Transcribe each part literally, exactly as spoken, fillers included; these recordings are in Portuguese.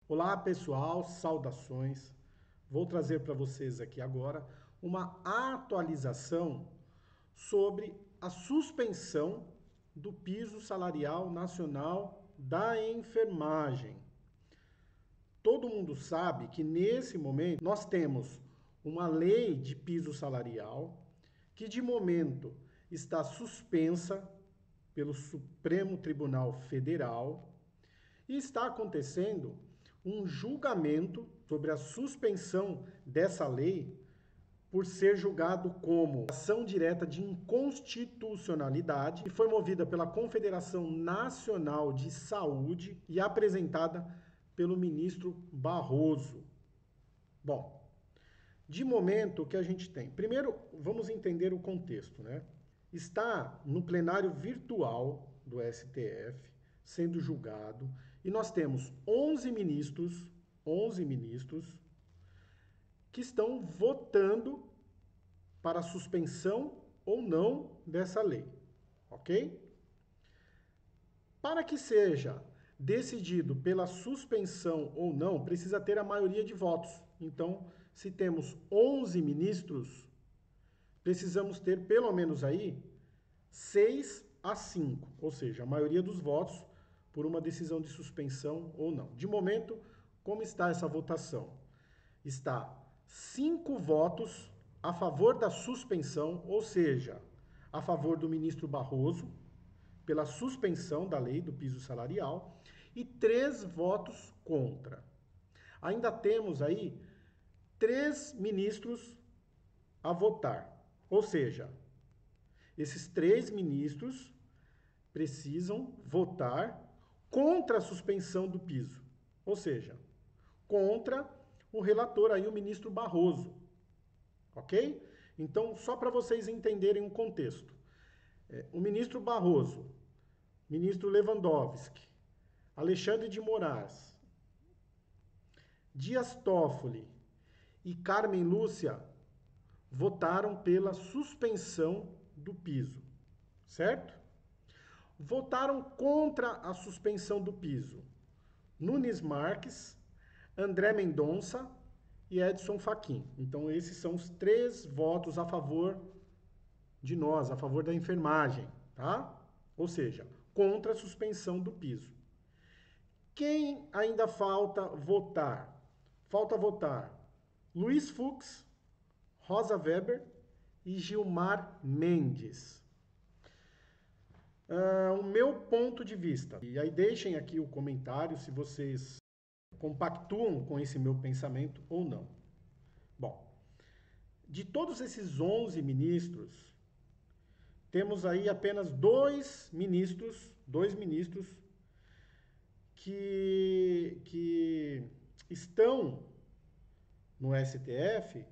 Olá pessoal, saudações. Vou trazer para vocês aqui agora uma atualização sobre a suspensão do piso salarial nacional da enfermagem. Todo mundo sabe que nesse momento nós temos uma lei de piso salarial que de momento está suspensa pelo Supremo Tribunal Federal e está acontecendo um julgamento sobre a suspensão dessa lei por ser julgado como ação direta de inconstitucionalidade e foi movida pela Confederação Nacional de Saúde e apresentada pelo ministro Barroso. Bom, de momento o que a gente tem? Primeiro, vamos entender o contexto, né? Está no plenário virtual do S T F sendo julgado e nós temos onze ministros, onze ministros que estão votando para a suspensão ou não dessa lei, ok? Para que seja decidido pela suspensão ou não, precisa ter a maioria de votos. Então, se temos onze ministros, precisamos ter pelo menos aí seis a cinco, ou seja, a maioria dos votos por uma decisão de suspensão ou não. De momento, como está essa votação? Está cinco votos a favor da suspensão, ou seja, a favor do ministro Barroso, pela suspensão da lei do piso salarial, e três votos contra. Ainda temos aí três ministros a votar, ou seja, esses três ministros precisam votar contra a suspensão do piso, ou seja, contra o relator aí, o ministro Barroso, ok? Então, só para vocês entenderem o contexto, é, o ministro Barroso, ministro Lewandowski, Alexandre de Moraes, Dias Toffoli e Carmen Lúcia votaram pela suspensão do piso, certo? Votaram contra a suspensão do piso Nunes Marques, André Mendonça e Edson Fachin. Então esses são os três votos a favor de nós, a favor da enfermagem, tá? Ou seja, contra a suspensão do piso. Quem ainda falta votar? Falta votar Luiz Fux, Rosa Weber e Gilmar Mendes. Uh, o meu ponto de vista. E aí deixem aqui o comentário se vocês compactuam com esse meu pensamento ou não. Bom, de todos esses onze ministros, temos aí apenas dois ministros, dois ministros que, que estão no S T F,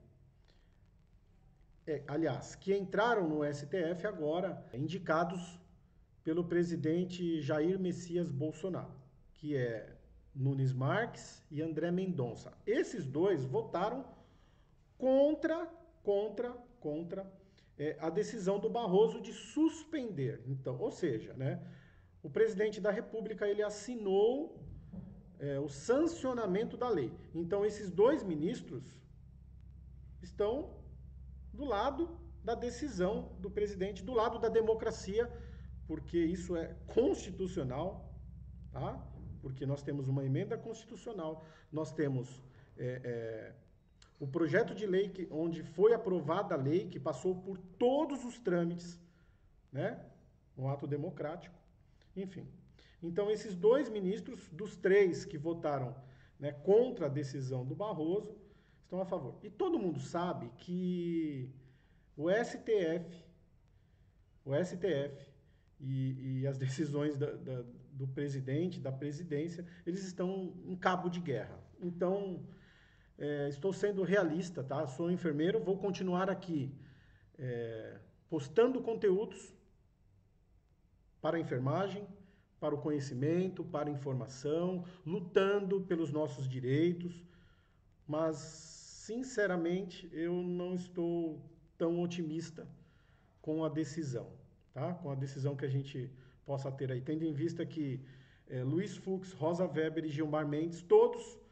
é, aliás, que entraram no S T F agora, indicados pelo presidente Jair Messias Bolsonaro, que é Nunes Marques e André Mendonça. Esses dois votaram contra, contra, contra é, a decisão do Barroso de suspender. Então, ou seja, né, o presidente da República ele assinou é, o sancionamento da lei. Então, esses dois ministros estão do lado da decisão do presidente, do lado da democracia, porque isso é constitucional, tá? Porque nós temos uma emenda constitucional, nós temos é, é, o projeto de lei que, onde foi aprovada a lei, que passou por todos os trâmites, né? Um ato democrático, enfim. Então, esses dois ministros, dos três que votaram, né, contra a decisão do Barroso, estão a favor. E todo mundo sabe que o S T F, o S T F e, e as decisões da, da, do presidente, da presidência, eles estão em cabo de guerra. Então, é, estou sendo realista, tá? Sou enfermeiro, vou continuar aqui é, postando conteúdos para a enfermagem, para o conhecimento, para a informação, lutando pelos nossos direitos, mas, sinceramente, eu não estou tão otimista com a decisão, tá? Com a decisão que a gente possa ter aí, tendo em vista que é, Luiz Fux, Rosa Weber e Gilmar Mendes, todos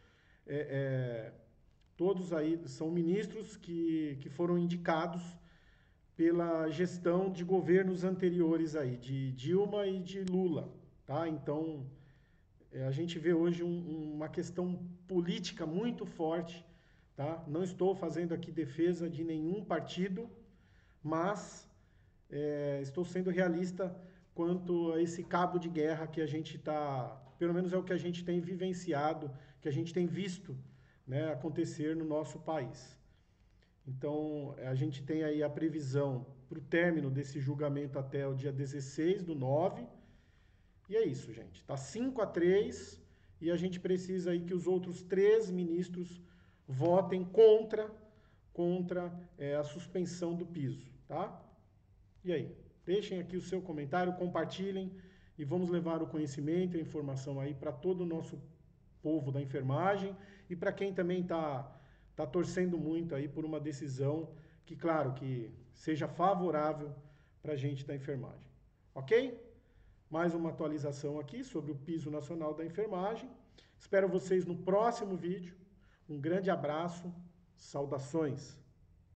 é, é, todos aí são ministros que, que foram indicados pela gestão de governos anteriores aí, de Dilma e de Lula, tá? Então, é, a gente vê hoje um, uma questão política muito forte, tá? Não estou fazendo aqui defesa de nenhum partido, mas é, estou sendo realista quanto a esse cabo de guerra que a gente está, pelo menos é o que a gente tem vivenciado, que a gente tem visto, né, acontecer no nosso país. Então, a gente tem aí a previsão para o término desse julgamento até o dia dezesseis do nove. E é isso, gente. Está cinco a três e a gente precisa aí que os outros três ministros votem contra, contra é, a suspensão do piso, tá? E aí? Deixem aqui o seu comentário, compartilhem e vamos levar o conhecimento e a informação aí para todo o nosso povo da enfermagem e para quem também está tá torcendo muito aí por uma decisão que, claro, que seja favorável para a gente da enfermagem. Ok? Mais uma atualização aqui sobre o piso nacional da enfermagem. Espero vocês no próximo vídeo. Um grande abraço, saudações!